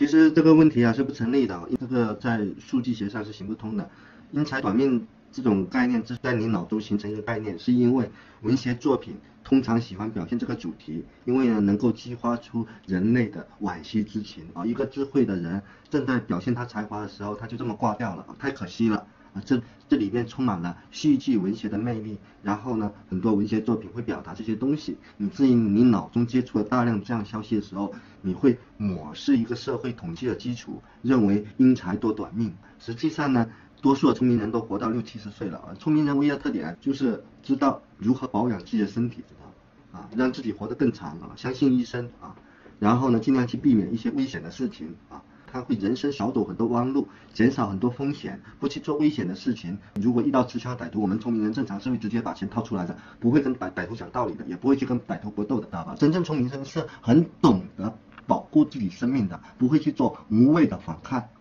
其实这个问题啊是不成立的，这个在数据学上是行不通的。因财短命这种概念在你脑中形成一个概念，是因为文学作品通常喜欢表现这个主题，因为呢能够激发出人类的惋惜之情啊。一个智慧的人正在表现他才华的时候，他就这么挂掉了，太可惜了。这里面充满了戏剧文学的魅力，然后呢，很多文学作品会表达这些东西。以至于你脑中接触了大量这样消息的时候，你会抹视一个社会统计的基础，认为英才多短命。实际上呢，多数的聪明人都活到60、70岁了。聪明人唯一的特点就是知道如何保养自己的身体，知道让自己活得更长相信医生然后呢，尽量去避免一些危险的事情他会人生少走很多弯路，减少很多风险，不去做危险的事情。如果遇到持枪歹徒，我们聪明人正常是会直接把钱掏出来的，不会跟歹徒讲道理的，也不会去跟歹徒搏斗的，知道吧？真正聪明人是很懂得保护自己生命的，不会去做无谓的反抗。